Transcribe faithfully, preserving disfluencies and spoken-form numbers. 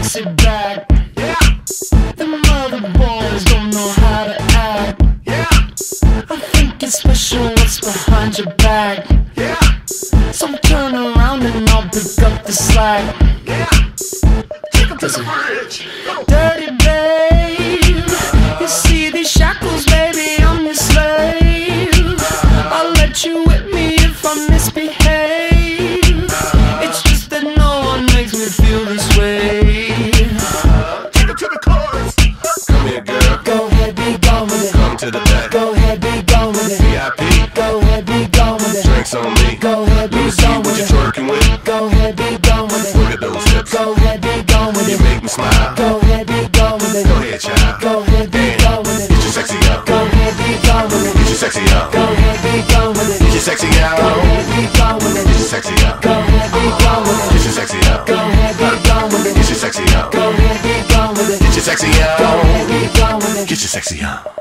sexy back. Yeah. The mother boys don't know how to act. Yeah. I think it's special what's behind your back. Yeah. So turn around and I'll pick up the slack. Yeah. Take them to the bridge. Dirty babe, you see these shackles, baby, I'm your slave. I'll let you whip me if I misbehave. It's just that no one makes me feel this way. Take them to the chorus. Come here, girl. Go ahead, be gone with it. Come to the back. Go ahead, be gone with it. V I P. Go ahead, be gone with it. Drinks on me. Go ahead, be See gone what with you're it. twerking with. Go ahead, be gone with it. Look at those hips. Go ahead, be gone with You it. make me smile. Go ahead, be gone with it. Go ahead, child. Go ahead, be Damn. gone with it. Get your sexy up. Go ahead, be gone with it. Get your sexy up. Go ahead, be gone with it. Get your sexy out. Go ahead, be gone with it. Get your sexy up. Go ahead, be gone with it. Get your sexy up. Go ahead, be gone with it. Get your sexy up. Go ahead, be gone with it. Get your sexy Go up. ahead, be gone with it. Get your sexy up.